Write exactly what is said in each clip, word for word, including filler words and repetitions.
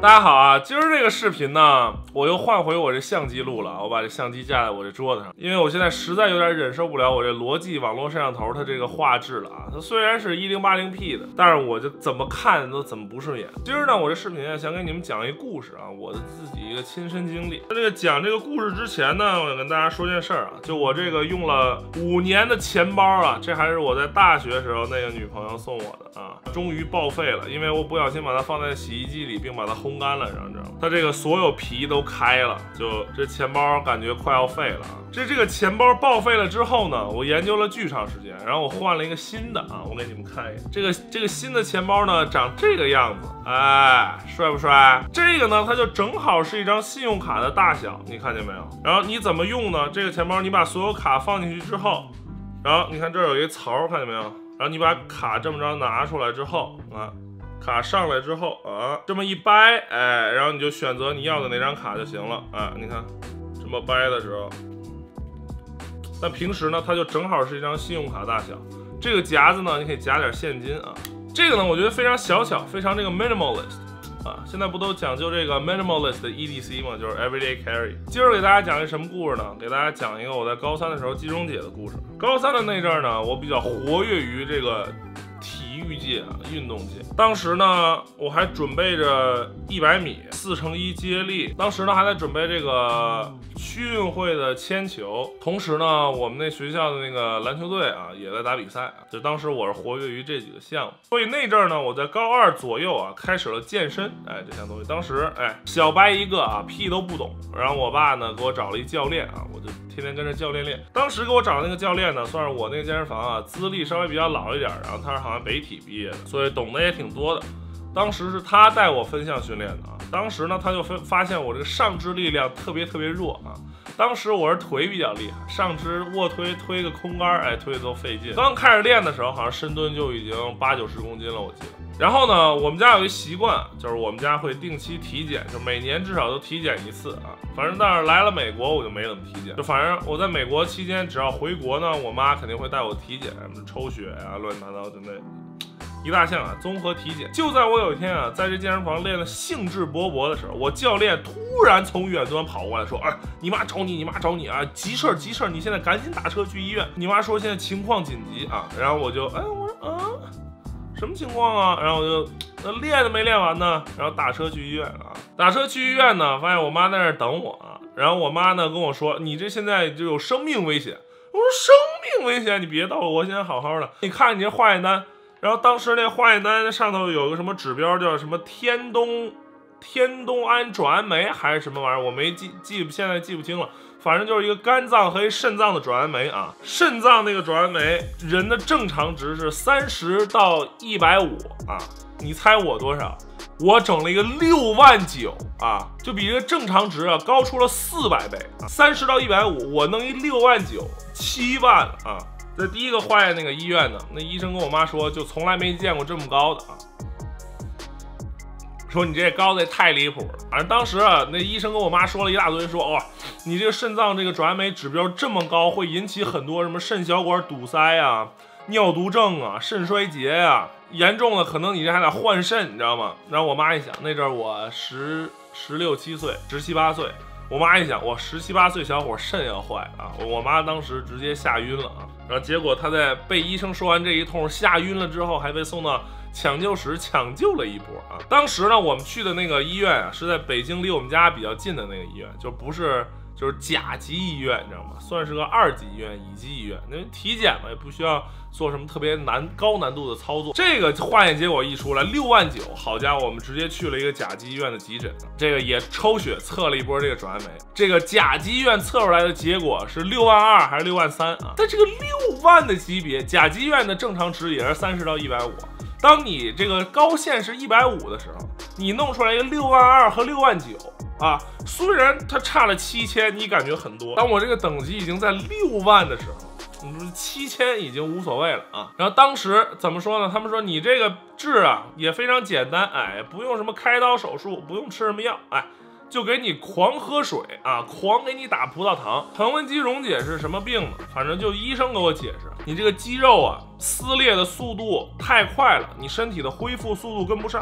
大家好啊，今儿这个视频呢，我又换回我这相机录了，我把这相机架在我这桌子上，因为我现在实在有点忍受不了我这罗技网络摄像头它这个画质了啊。它虽然是一零八零 P 的，但是我就怎么看都怎么不顺眼。今儿呢，我这视频啊，想给你们讲一故事啊，我的自己一个亲身经历。在这个讲这个故事之前呢，我想跟大家说件事儿啊，就我这个用了五年的钱包啊，这还是我在大学时候那个女朋友送我的啊，终于报废了，因为我不小心把它放在洗衣机里，并把它烘干了，然后知道吗？它这个所有皮都开了，就这钱包感觉快要废了啊。这这个钱包报废了之后呢，我研究了巨长时间，然后我换了一个新的啊，我给你们看一眼。这个这个新的钱包呢，长这个样子，哎，帅不帅？这个呢，它就正好是一张信用卡的大小，你看见没有？然后你怎么用呢？这个钱包你把所有卡放进去之后，然后你看这儿有一个槽，看见没有？然后你把卡这么着拿出来之后啊。卡上来之后啊，这么一掰，哎，然后你就选择你要的哪张卡就行了啊。你看，这么掰的时候，但平时呢，它就正好是一张信用卡大小。这个夹子呢，你可以夹点现金啊。这个呢，我觉得非常小巧，非常这个 minimalist 啊。现在不都讲究这个 minimalist 的 E D C 吗？就是 everyday carry。今儿给大家讲一什么故事呢？给大家讲一个我在高三的时候季中姐的故事。高三的那阵儿呢，我比较活跃于这个体育界啊，运动界。当时呢，我还准备着一百米四乘一接力，当时呢还在准备这个区运会的铅球，同时呢，我们那学校的那个篮球队啊也在打比赛啊。就当时我是活跃于这几个项目，所以那阵儿呢，我在高二左右啊开始了健身，哎，这项东西。当时哎小白一个啊，屁都不懂。然后我爸呢给我找了一教练啊，我就天天跟着教练练。当时给我找的那个教练呢，算是我那个健身房啊资历稍微比较老一点，然后他是好像北体毕业的，所以懂得也挺多的。当时是他带我分项训练的啊。当时呢，他就分发现我这个上肢力量特别特别弱啊。当时我是腿比较厉害，上肢卧推推个空杆，哎，推的都费劲。刚开始练的时候，好像深蹲就已经八九十公斤了，我记得。然后呢，我们家有一习惯，就是我们家会定期体检，就每年至少都体检一次啊。反正但是来了美国，我就没怎么体检。就反正我在美国期间，只要回国呢，我妈肯定会带我体检，什么抽血呀、啊，乱七八糟的那一大项啊，综合体检。就在我有一天啊，在这健身房练得兴致勃勃的时候，我教练突然从远端跑过来说：“哎，你妈找你，你妈找你啊，急事儿急事儿，你现在赶紧打车去医院。你妈说现在情况紧急啊。”然后我就哎，我说啊。什么情况啊？然后我就那练都没练完呢，然后打车去医院啊。打车去医院呢，发现我妈在那儿等我啊。然后我妈呢跟我说：“你这现在就有生命危险。”我说：“生命危险？你别逗了，我现在好好的。你看你这化验单。”然后当时那化验单上头有个什么指标，叫什么天冬天冬胺转氨酶还是什么玩意儿，我没记记，现在记不清了。反正就是一个肝脏和一肾脏的转氨酶啊，肾脏那个转氨酶，人的正常值是三十到一百五啊，你猜我多少？我整了一个六万九啊，就比这个正常值啊高出了四百倍啊，三十到一百五，我弄一六万九，七万啊！在第一个化验那个医院呢，那医生跟我妈说，就从来没见过这么高的啊。说你这高的也太离谱了，反正当时啊，那医生跟我妈说了一大堆，说哇、哦，你这个肾脏这个转氨酶指标这么高，会引起很多什么肾小管堵塞啊、尿毒症啊、肾衰竭啊，严重了可能你这还得换肾，你知道吗？然后我妈一想，那阵儿我十十六七岁，十七八岁，我妈一想，我十七八岁小伙肾要坏啊，我妈当时直接吓晕了啊。然后结果她在被医生说完这一通吓晕了之后，还被送到抢救室抢救了一波啊！当时呢，我们去的那个医院啊，是在北京离我们家比较近的那个医院，就不是就是甲级医院，你知道吗？算是个二级医院、乙级医院。那体检嘛，也不需要做什么特别难、高难度的操作。这个化验结果一出来，六万九，好家伙，我们直接去了一个甲级医院的急诊，这个也抽血测了一波这个转氨酶。这个甲级医院测出来的结果是六万二还是六万三啊？在这个六万的级别，甲级医院的正常值也是三十到一百五。当你这个高线是一百五的时候，你弄出来一个六万二和六万九啊，虽然它差了七千，你感觉很多。当我这个等级已经在六万的时候，你说七千已经无所谓了啊。然后当时怎么说呢？他们说你这个治啊也非常简单，哎，不用什么开刀手术，不用吃什么药，哎。就给你狂喝水啊，狂给你打葡萄糖。横纹肌溶解是什么病呢？反正就医生给我解释，你这个肌肉啊撕裂的速度太快了，你身体的恢复速度跟不上，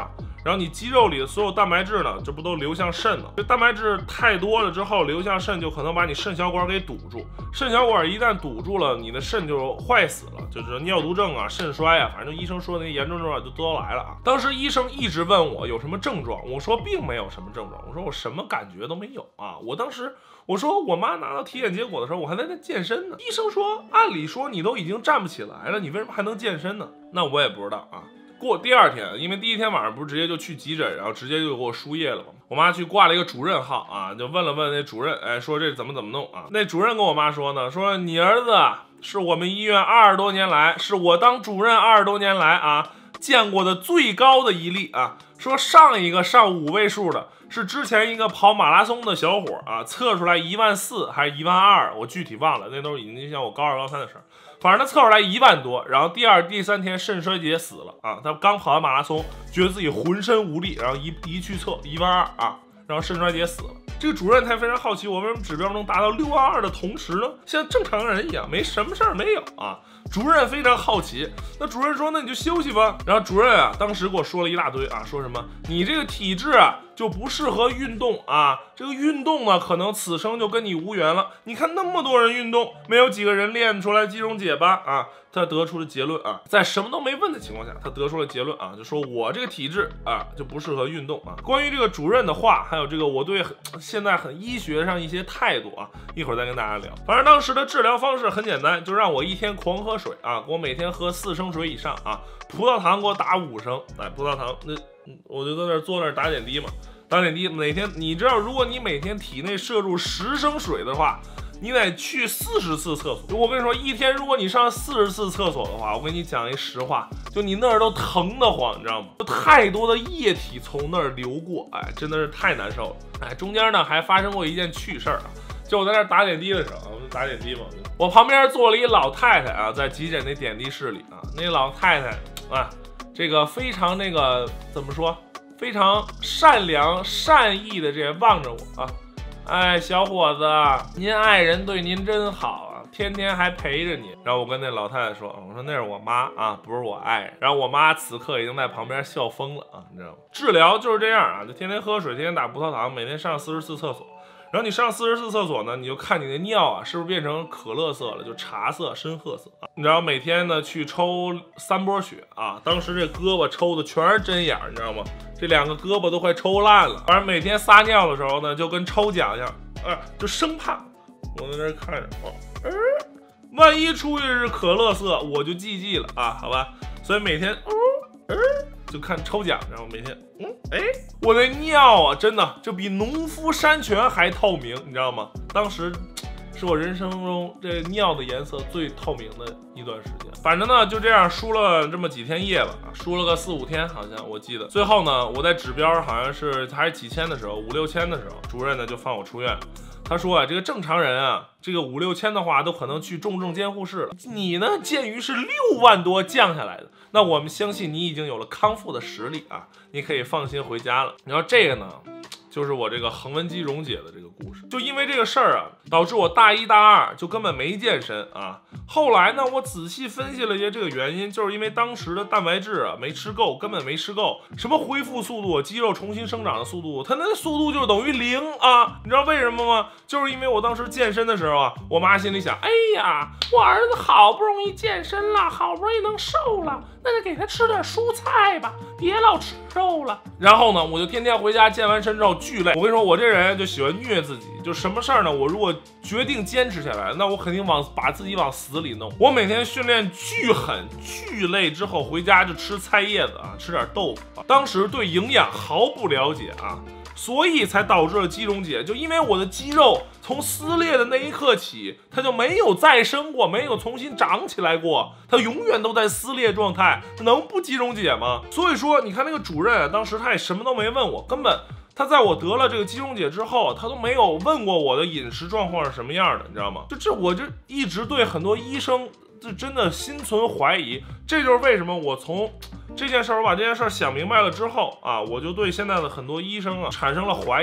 然后你肌肉里的所有蛋白质呢，这不都流向肾吗？这蛋白质太多了之后流向肾，就可能把你肾小管给堵住。肾小管一旦堵住了，你的肾就坏死了，就是尿毒症啊、肾衰啊，反正就医生说的那些严重症状就都来了啊。当时医生一直问我有什么症状，我说并没有什么症状，我说我什么感觉都没有啊。我当时我说我妈拿到体检结果的时候，我还在那健身呢。医生说，按理说你都已经站不起来了，你为什么还能健身呢？那我也不知道啊。过第二天，因为第一天晚上不是直接就去急诊，然后直接就给我输液了吗？我妈去挂了一个主任号啊，就问了问那主任，哎，说这怎么怎么弄啊？那主任跟我妈说呢，说你儿子是我们医院二十多年来，是我当主任二十多年来啊见过的最高的一例啊。说上一个上五位数的是之前一个跑马拉松的小伙啊，测出来一万四还是一万二，我具体忘了，那都已经像我高二高三的事儿。反正他测出来一万多，然后第二、第三天肾衰竭死了啊！他刚跑完马拉松，觉得自己浑身无力，然后一一去测一万二啊，然后肾衰竭死了。这个主任他非常好奇，我为什么指标能达到六万二的同时呢，像正常人一样，没什么事儿没有啊？主任非常好奇，那主任说，那你就休息吧。然后主任啊，当时给我说了一大堆啊，说什么你这个体质啊就不适合运动啊，这个运动呢可能此生就跟你无缘了。你看那么多人运动，没有几个人练出来肌溶解吧？啊，他得出了结论啊，在什么都没问的情况下，他得出了结论啊，就说我这个体质啊就不适合运动啊。关于这个主任的话，还有这个我对现在很医学上一些态度啊，一会儿再跟大家聊。反正当时的治疗方式很简单，就让我一天狂喝水啊，给我每天喝四升水以上啊，葡萄糖给我打五升，哎，葡萄糖那我就在那坐那儿打点滴嘛，打点滴每天，你知道，如果你每天体内摄入十升水的话，你得去四十次厕所。我跟你说，一天如果你上四十次厕所的话，我跟你讲一实话，就你那儿都疼得慌，你知道吗？太多的液体从那儿流过，哎，真的是太难受了。哎，中间呢还发生过一件趣事儿啊，就我在那儿打点滴的时候，我就打点滴嘛，我旁边坐了一老太太啊，在急诊那点滴室里啊，那老太太啊，这个非常那个怎么说，非常善良善意的这样望着我啊。哎，小伙子，您爱人对您真好啊，天天还陪着你。然后我跟那老太太说，我说那是我妈啊，不是我爱人。然后我妈此刻已经在旁边笑疯了啊，你知道吗？治疗就是这样啊，就天天喝水，天天打葡萄糖，每天上四十次厕所。然后你上四十次厕所呢，你就看你的尿啊，是不是变成可乐色了，就茶色、深褐色啊？你知道每天呢去抽三波血啊，当时这胳膊抽的全是针眼，你知道吗？这两个胳膊都快抽烂了。反正每天撒尿的时候呢，就跟抽奖一样，啊，就生怕我在那看着，哦，呃，万一出去是可乐色，我就 G G 了啊，好吧？所以每天，哦，呃。就看抽奖，然后每天，嗯，哎，我的尿啊，真的就比农夫山泉还透明，你知道吗？当时是我人生中这尿的颜色最透明的一段时间。反正呢，就这样输了这么几天液吧，输了个四五天，好像我记得。最后呢，我在指标好像是还是几千的时候，五六千的时候，主任呢就放我出院。他说啊，这个正常人啊，这个五六千的话都可能去重症监护室了。你呢，鉴于是六万多降下来的，那我们相信你已经有了康复的实力啊，你可以放心回家了。然后这个呢，就是我这个横纹肌溶解的这个故事。就因为这个事儿啊，导致我大一大二就根本没健身啊。后来呢，我仔细分析了一些这个原因，就是因为当时的蛋白质啊没吃够，根本没吃够。什么恢复速度、肌肉重新生长的速度，它那速度就等于零啊！你知道为什么吗？就是因为我当时健身的时候啊，我妈心里想，哎呀，我儿子好不容易健身了，好不容易能瘦了，那就给他吃点蔬菜吧，别老吃肉了。然后呢，我就天天回家健完身之后巨累。我跟你说，我这人就喜欢虐自己，就什么事儿呢？我如果决定坚持下来，那我肯定往把自己往死里弄。我每天训练巨狠巨累之后，回家就吃菜叶子啊，吃点豆腐啊。当时对营养毫不了解啊，所以才导致了肌溶解。就因为我的肌肉从撕裂的那一刻起，它就没有再生过，没有重新长起来过，它永远都在撕裂状态，能不肌溶解吗？所以说，你看那个主任啊，当时他也什么都没问我，根本。他在我得了这个肌溶解之后，他都没有问过我的饮食状况是什么样的，你知道吗？就这，我就一直对很多医生就真的心存怀疑。这就是为什么我从这件事儿，我把这件事儿想明白了之后啊，我就对现在的很多医生啊产生了怀疑。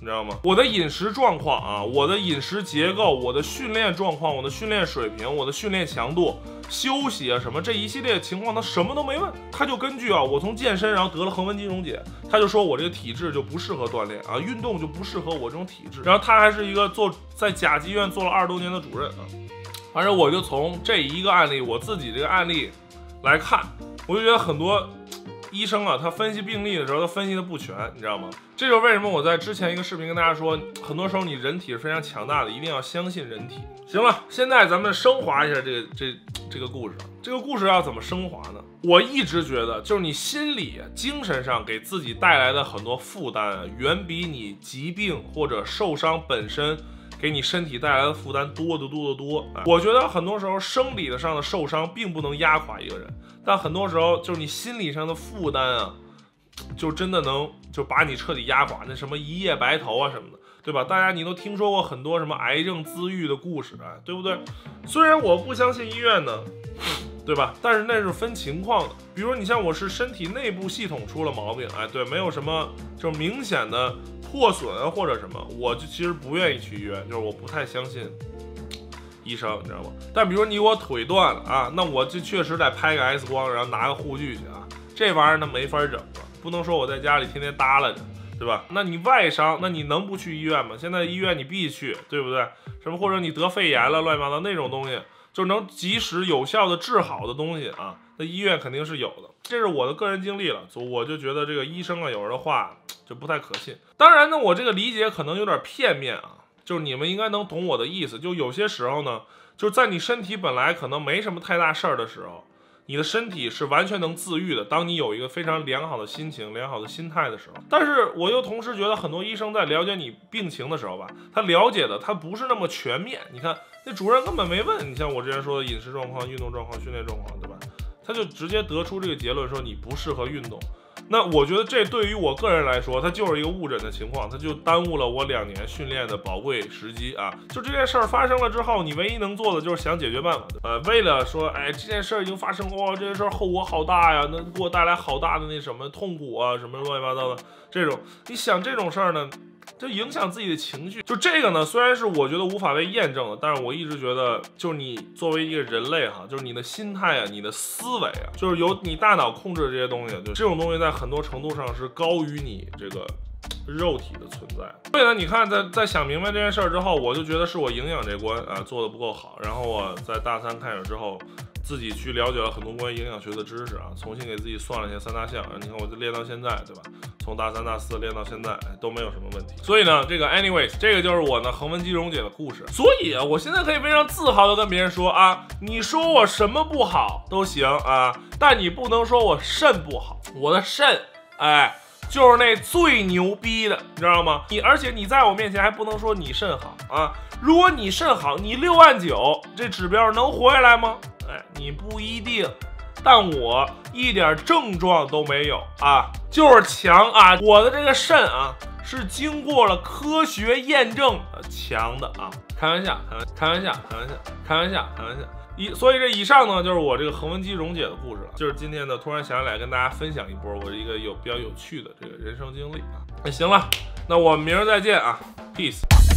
你知道吗？我的饮食状况啊，我的饮食结构，我的训练状况，我的训练水平，我的训练强度，休息啊什么这一系列情况，他什么都没问，他就根据啊，我从健身然后得了横纹肌溶解，他就说我这个体质就不适合锻炼啊，运动就不适合我这种体质。然后他还是一个做在甲级医院做了二十多年的主任啊。反正我就从这一个案例，我自己这个案例来看，我就觉得很多医生啊，他分析病例的时候，他分析的不全，你知道吗？这就是为什么我在之前一个视频跟大家说，很多时候你人体是非常强大的，一定要相信人体。行了，现在咱们升华一下这个这这个故事。这个故事要怎么升华呢？我一直觉得，就是你心理、精神上给自己带来的很多负担啊，远比你疾病或者受伤本身给你身体带来的负担多得多得多。我觉得很多时候生理上的受伤并不能压垮一个人，但很多时候就是你心理上的负担啊，就真的能就把你彻底压垮。那什么一夜白头啊什么的，对吧？大家你都听说过很多什么癌症自愈的故事啊，对不对？虽然我不相信医院呢，对吧？但是那是分情况的。比如你像我是身体内部系统出了毛病，哎，对，没有什么就明显的破损或者什么，我就其实不愿意去医院，就是我不太相信医生，你知道吗？但比如你我腿断了啊，那我就确实得拍个 X 光，然后拿个护具去啊，这玩意儿呢没法整了，不能说我在家里天天耷拉着，对吧？那你外伤，那你能不去医院吗？现在医院你必去，对不对？什么或者你得肺炎了，乱七八糟那种东西，就能及时有效的治好的东西啊，那医院肯定是有的。这是我的个人经历了，我就觉得这个医生啊，有时候的话就不太可信。当然呢，我这个理解可能有点片面啊，就是你们应该能懂我的意思。就有些时候呢，就在你身体本来可能没什么太大事儿的时候，你的身体是完全能自愈的。当你有一个非常良好的心情、良好的心态的时候，但是我又同时觉得很多医生在了解你病情的时候吧，他了解的他不是那么全面。你看那主任根本没问你，像我之前说的饮食状况、运动状况、训练状况，对吧？他就直接得出这个结论说你不适合运动。那我觉得这对于我个人来说，它就是一个误诊的情况，它就耽误了我两年训练的宝贵时机啊！就这件事儿发生了之后，你唯一能做的就是想解决办法。呃，为了说，哎，这件事儿已经发生过，哇，这件事儿后果好大呀，那给我带来好大的那什么痛苦啊，什么乱七八糟的这种，你想这种事儿呢？就影响自己的情绪，就这个呢，虽然是我觉得无法被验证的，但是我一直觉得，就是你作为一个人类哈，就是你的心态啊，你的思维啊，就是由你大脑控制的这些东西，就这种东西在很多程度上是高于你这个肉体的存在。所以呢，你看，在在想明白这件事儿之后，我就觉得是我营养这关啊做的不够好，然后我在大三开始之后，自己去了解了很多关于营养学的知识啊，重新给自己算了一下三大项，你看我就练到现在，对吧？从大三大四练到现在，哎，都没有什么问题。所以呢，这个 anyways， 这个就是我呢横纹肌溶解的故事。所以啊，我现在可以非常自豪的跟别人说啊，你说我什么不好都行啊，但你不能说我肾不好，我的肾，哎，就是那最牛逼的，你知道吗？你而且你在我面前还不能说你肾好啊，如果你肾好，你六万九这指标能活下来吗？哎，你不一定。但我一点症状都没有啊，就是强啊！我的这个肾啊，是经过了科学验证强的啊！开玩笑，开玩笑，开玩笑，开玩笑，开玩笑。以所以这以上呢，就是我这个横纹肌溶解的故事了。就是今天呢，突然想起来跟大家分享一波我一个有比较有趣的这个人生经历啊。那行了，那我们明儿再见啊 ，peace。